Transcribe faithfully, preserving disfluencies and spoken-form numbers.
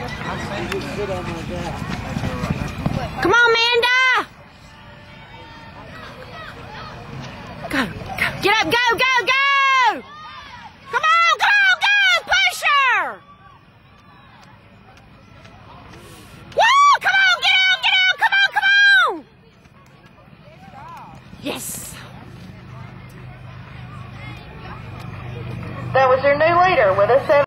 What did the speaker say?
Come on, Amanda! Go, go, get up, go, go, go! Come on, come on, go! Push her! Woo! Come on, get out, get out! Come on, come on! Yes! That was your new leader with a seven.